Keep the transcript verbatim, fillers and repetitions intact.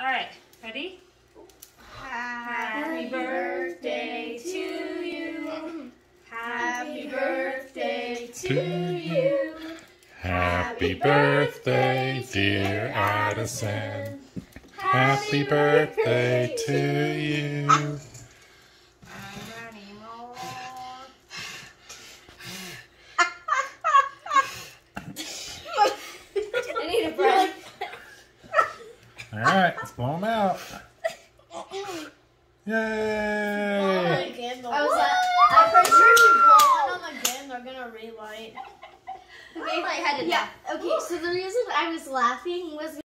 All right, ready? Happy birthday to you. Happy birthday to you. Happy birthday, dear Addison. Happy birthday to you. I need a breath. All right, let's blow them out. Yay! I was like, I'm pretty sure if you blow on them again, they're gonna relight. Okay, yeah. Okay, so the reason I was laughing was